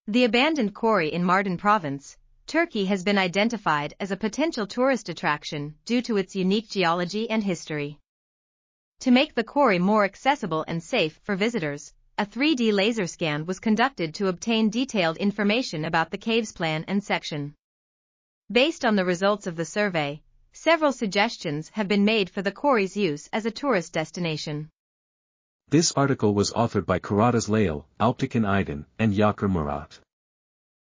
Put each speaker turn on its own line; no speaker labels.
The abandoned quarry in Mardin province, Turkey has been identified as a potential tourist attraction due to its unique geology and history. To make the quarry more accessible and safe for visitors, a 3D laser scan was conducted to obtain detailed information about the cave's plan and section. Based on the results of the survey, several suggestions have been made for the quarry's use as a tourist destination.
This article was authored by Karataş Lale, Alptekin Aydın, and Yakar Murat.